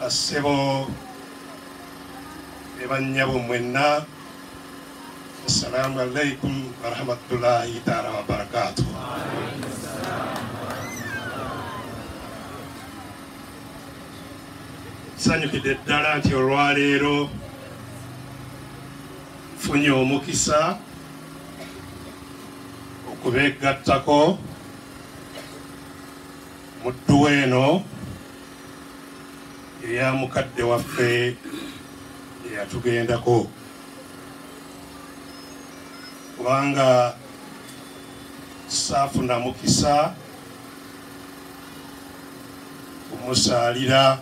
Basebo ebanyabo mwenna assalamu alaikum wa rahmatullahi ta'ala wa barakatuh. Sanyukidde ddala nti olwaleero funye omukisa okubeegattako mu dduwa eno eya mukadde waffe eyatugendako, kubanga saafuna mukisa kumusaalira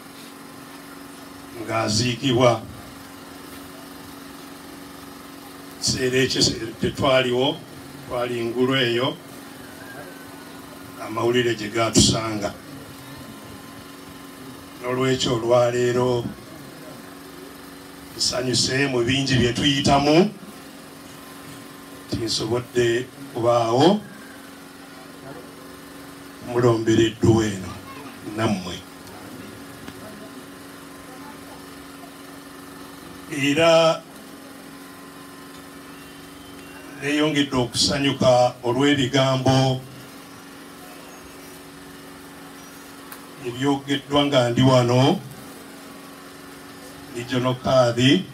ng'aziikibwa. Kiseera ekyo tetwaliwo, twali ngulu eyo amawulire gye gaatusanga. N'olwekyo olwaleero nsanyuse mu bingi bye tuyitamu tinsobodde kubaawo mulombera edduwa eno nammwe. Era neeyongedde okusanyuka olw'ebigambo ebyogeddwa nga ndi wano Regional Kadhi,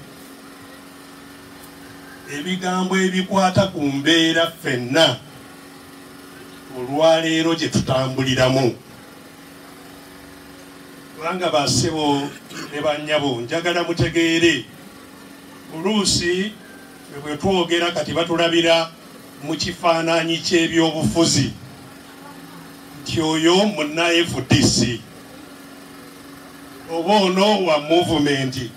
ebigambo ebikwata ku mbeera ffenna olwaleero gye tutambuliramu. Kubanga bassebo ne bannyabo njagala mutegeere, oluusi bwe twogera kati batulabira mu kifaananyi ky'ebyobufuzi nti oyo munna FDC oba ono wa movement.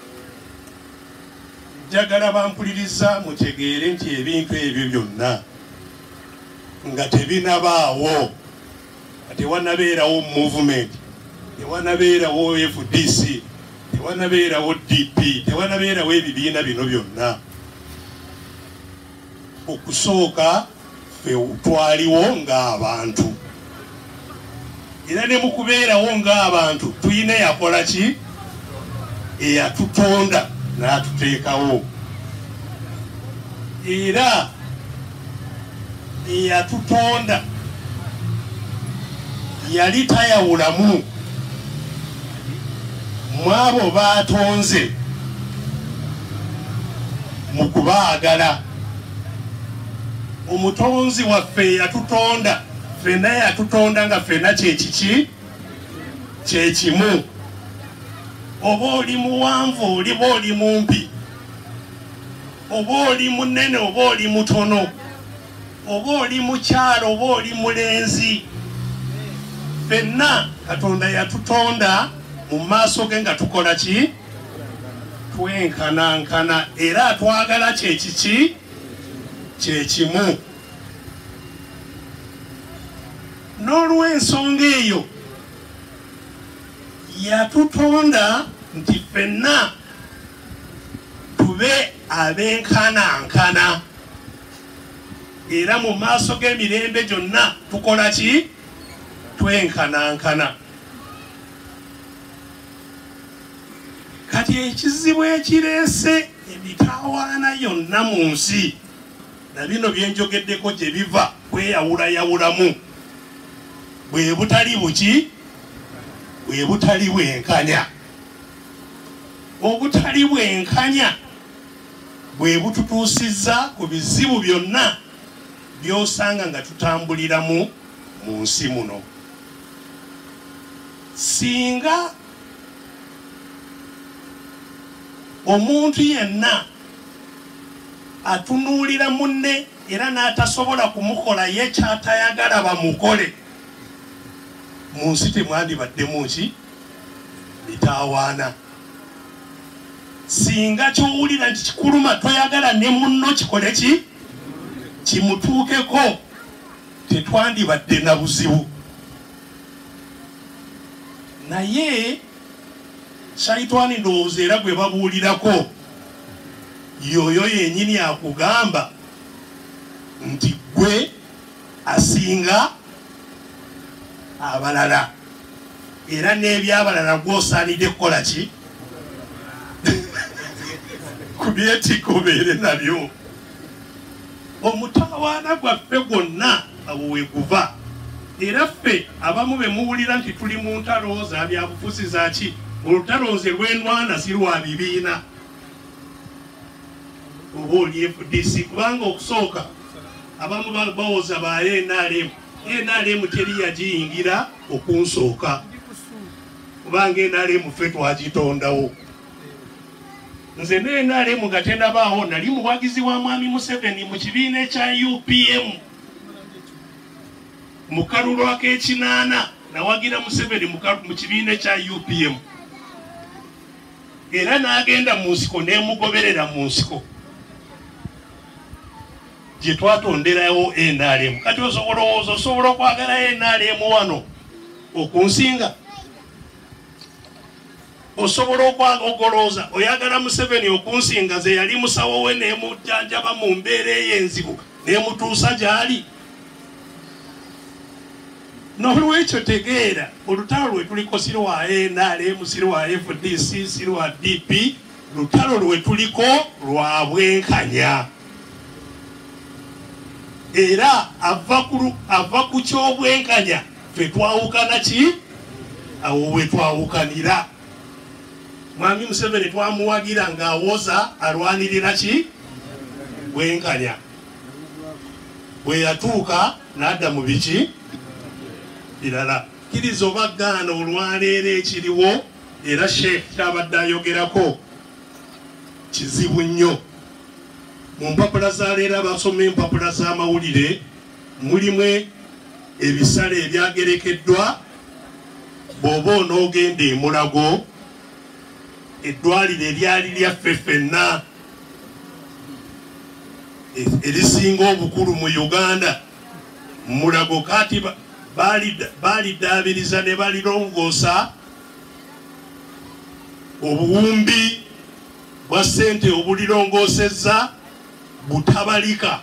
Njagala bampuliriza mutegeere nti ebintu ebyo byonna nga tebinabaawo, nga tewanabeerawo movement, tewanabeerawo FDC, tewanabeerawo DP, tewanabeerawo ebibiina bino byonna. Okusooka ffe twaliwo ng'abantu, era ne mu kubeerawo ng'abantu tuyina yakola ki? Eyatutonda n'atuteekawo. Era eyatutonda yali tayawulamu mu abo baatonze mu kubaagala. Omutonzi waffe yatutonda, ffenna yatutonda nga ffenna kyekiki? Kyekimu. Oba oli muwanvu oliba oli mumpi, oba oli munene oba oli mutono, oba oli mukyalo oba oli mulenzi, ffenna Katonda yatutonda mu maaso ge nga tukola ki? Twenkanankana, era twagala kyekiki? Kyekimu. N'olw'ensonga eyo yatutonda nti ffenna tube abenkanankana, era mu maaso g'emirembe gyonna tukola ki? Twenkanankana. Kati ekizibu ekireese emitawaana yonna mu nsi na bino byenjogeddeko gye biva kweyawulayawulamu bwe butali buki? Bwe butali bwenkanya. Obutali bwenkanya bwe bututuusizza ku bizibu byonna by'osanga nga tutambuliramu mu nsi muno. Singa omuntu yenna atunuulira munne era n'atasobola kumukola ye kyatayagala bamukole, mu nsi temwandibaddemu ki? Bitaawaana. Singa kyowulira nti kikuluma toyagala ne munno kikole ki? Kimutuukeko, tetwandibadde na buzibu. Naye Shaitani ndowooza era gwe babuulirako yoyo yennyini akugamba nti gwe asinga abalala. era n'ebyabalala gw'osaanidde kukola ki ku byetikka obeere nabyo. Omutawaana gwaffe gwonna awo we guva. Era ffe abamu be muwulira nti tuli mu ntalo za byabufuzi zaki, olutalo nze lw'enwana si lwa bibiina oba oli FDC, kubanga okusooka abamu bawoza ba NRM teri yagiyingira okunsooka, kubanga NRM ffe twagitondawo. Nze ne NRM nga tennabaawo nali muwagizi wa Mwami Museveni mu kibiina ekya UPM. Mu kalulu ak'ekinaana nawagira Museveni mu kibiina ekya UPM. Era n'agenda mu nsiko n'emugoberera mu nsiko gye twatonderawo NRM. Kati osobola okwagala NRM wano okunsinga? Osobola ogolooza oyagala Museveni okunsinga ze yali musawo we n'emujjanjaba mu mbeera ey'enzibu n'emutuusa gy'ali? N'olwekyo tegeera olutalo lwe tuliko si lwa NRM, si lwa FDC, si lwa DP. Lutalo lwe tuliko lwa bwenkanya. Era ava ku ky'obwenkanya ffe twawukana ki? Awo we twawukanira. Mwami Museveni twamuwagira ng'awoza alwanirira ki? Bwenkanya. Bwe yatuuka n'adda mu biki birala. Kkiriza oba gaana olwaleero ekiriwo era Sheikh kyabadde ayogerako kizibu nnyo. Mu mpapula za leero abasoma empapula z'amawulire mulimu ebisale ebyagerekeddwa bw'oba onoogenda e Mulago, eddwaliro eryali lyaffe ffenna erisinga obukulu mu Uganda. Mulago kati baliddaabiriza ne balirongoosa obuwumbi bwa ssente obulirongoosezza butabalika,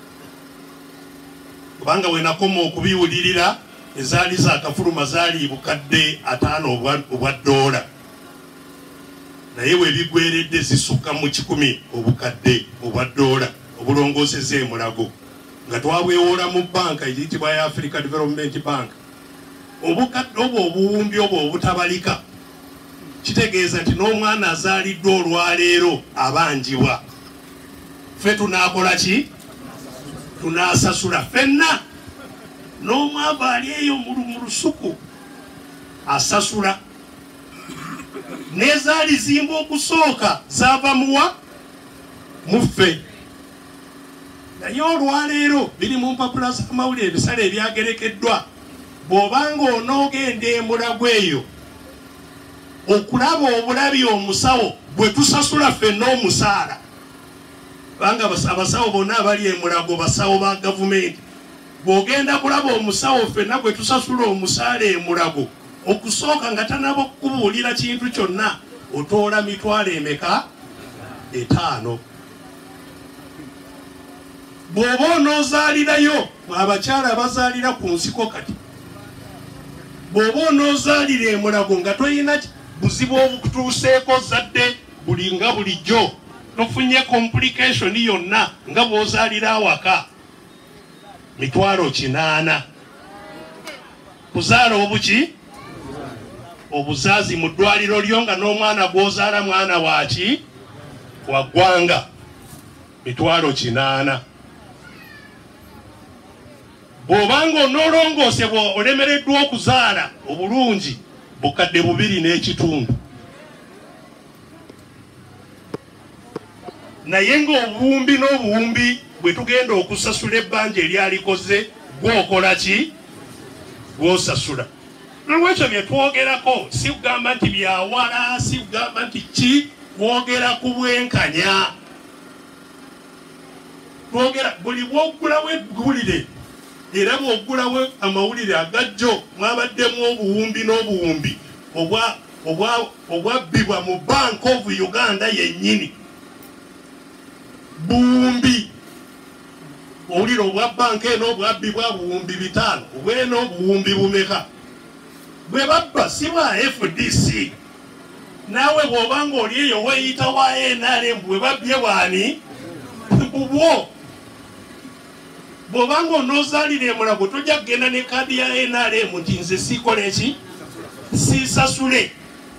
kubanga we nakoma okubiwulirira ezaali zaakafuluma zaali bukadde 5 obwa ddoola, naye we bigweredde zisukka mu 10 obukadde obwa ddoola obulongoosezza e Mulago, nga twabwewola mu banka eyitibwa ya Africa Development Bank. Obukadde obwo obuwumbi obwo obutabalika kitegeeza nti n'omwana azaaliddwa olwaleero abanjibwa. Ffe tunaakola ki? Tunaasasula ffenna. N'omwava ali eyo mu lusuku asasula. N'ezaali zimba okusooka zaava muwa? Muffe. Naye olwaleero biri mu mpapula z'amawulire ebisale ebyagerekeddwa. Bw'obanga onoogenda e Mulago eyo okulaba obulabi omusawo bwe tusasula ffenna omusaala, kubanga abasawo bonna abali e Mulago basawo ba gavumenti, bw'ogenda kulaba omusawo ffenna bwe tusasula omusaala e Mulago, okusooka nga tanaba okukubuulira kintu kyonna otoola mitwalo emeka? 5. Bw'oba onoozaalirayo abakyala bazaalira ku nsiko, kati bw'oba onoozaalira e Mulago nga toyina buzibu obukutuuseeko zadde buli nga bulijjo, tofunye complication yonna nga bw'ozaalira awaka, mitwalo 8. Kuzaala obuki? Obuzaazi mu ddwaliro lyo nga n'omwana gw'ozaala mwana waki? Wa ggwanga, mitwalo 8. Bw'obanga onoolongoosebwa olemereddwa okuzaala obulungi bukadde 2.5. Naye ng'obuwumbi n'obuwumbi bwe tugenda okusasula ebbanja eryalikoze gw'okola ki? Gw'osasula. N'olwekyo bye twogerako si kugamba nti byawala, si kugamba nti ki, twogera ku bwenkanya. Twogera buli bw'oggulawo eggulire era bw'oggulawo amawulire agajjo mwabaddemu obuwumbi n'obuwumbi obwabbibwa mu Bank of Uganda yennyini. Buwumbi owulira obwa banka eno obwabbibwa buwumbi 5, obweno obuwumbi bumeka? bwe babba si bwa FDC naawe bw'obanga oli eyo weeyita wa NRM bwe babbye bwani bubwo bw'obanga onoozaalira emulago tojja kugenda ne kaadi ya NRM nti nze siikola eki siisasule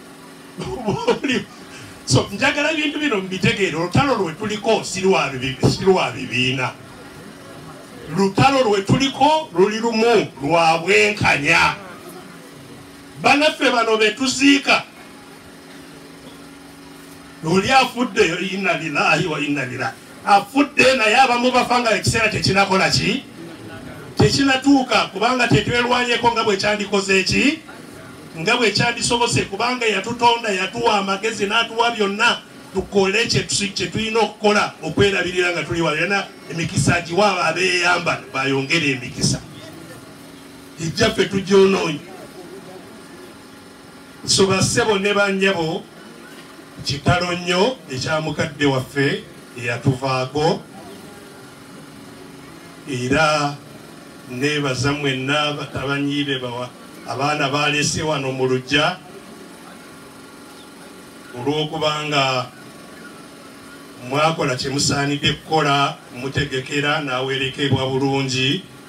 so njagala ebintu bino mbitegeere olutalo lwe tuliko si lwa bibiina lutalo lwe tuliko luli lumu lwa bwenkanya banaffe bano betuziika oli afudde inna lillahi wa inna ilaihi afudde naye abamu bafanga ekiseera tekinakola ki tekinatuuka kubanga tetwerwanyeko nga bwe kyandikoze eki nga bwe kyandisobose kubanga yatutonda yatuwa amagezi n'atuwa byonna tukole kye tulina okukola okwerabirira nga tuli walena emikisa giwa abeeyamba bayongere emikisa ejjaffe tugyonoonye so bassebo ne bannyabo kitalo nnyo ekyamukadde waffe eyatuvaako era neebaza mwenna batabanyiibe bawa abaana balese wano mu lujja olw'okubanga mwakola kye musaanidde kukola mutegekera n'awerekebwa bulungi